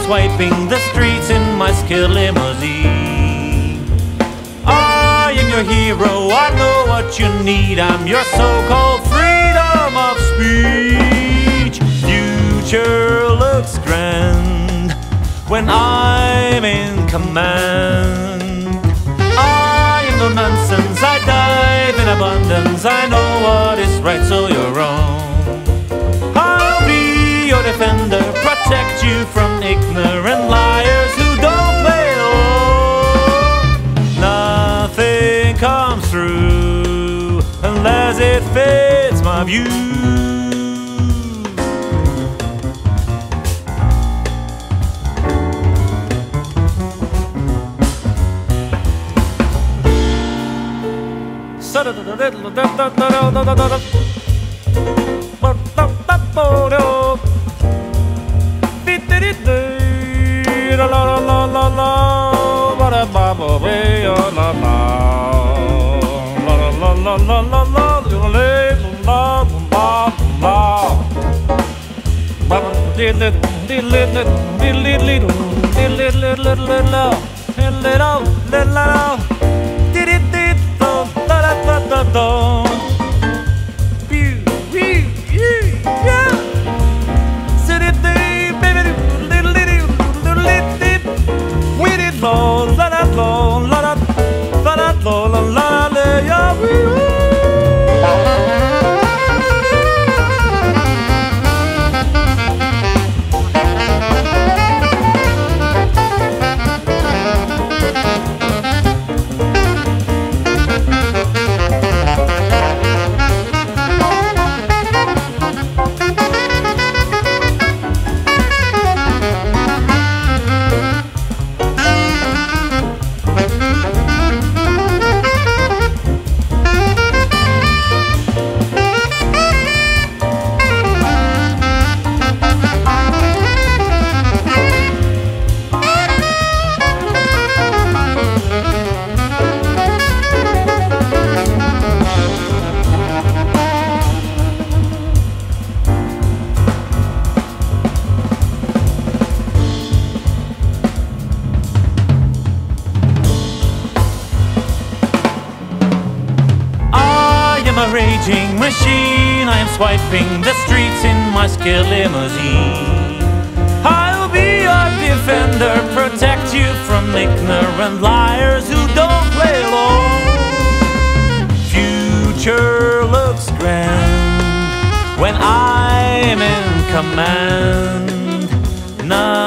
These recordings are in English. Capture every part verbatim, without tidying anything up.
swiping the streets in my skilled limousine. I am your hero, I know what you need. I'm your so-called freedom of speech. Future looks grand when I'm in command. I am no nonsense, I dive in abundance. I know what is right, so you're wrong. I'll be your defender, protect you from ignorant liars who don't play along. Nothing comes through unless it fits my view. A raging machine, I am swiping the streets in my skilled limousine. I'll be your defender, protect you from ignorant liars who don't play along. Future looks grand when I'm in command.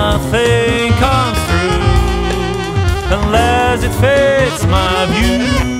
Nothing comes through unless it fits my view.